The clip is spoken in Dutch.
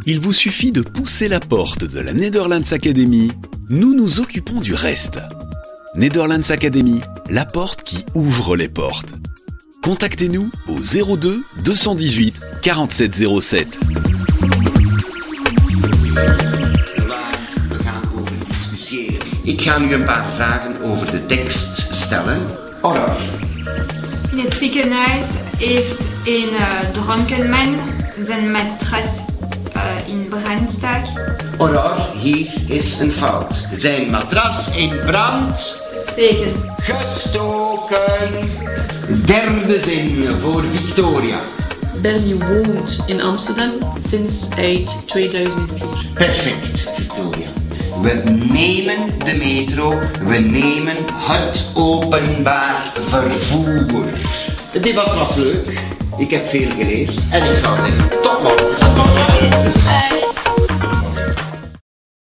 Il vous suffit de pousser la porte de la Netherlands Academy. Nous nous occupons du reste. Netherlands Academy, la porte qui ouvre les portes. Contactez-nous au 02 218 47 07. Ik ga nu een paar vragen over de tekst stellen. Horror. In het ziekenhuis heeft een dronken man zijn matras in brand stak. Horror, hier is een fout. Zijn matras in brand Steken. gestoken. Derde zin voor Victoria. Bernie woont in Amsterdam sinds eind 2004. Perfect, Victoria. We nemen de metro, we nemen het openbaar vervoer. Het debat was leuk, ik heb veel geleerd en ik zou zeggen tot morgen.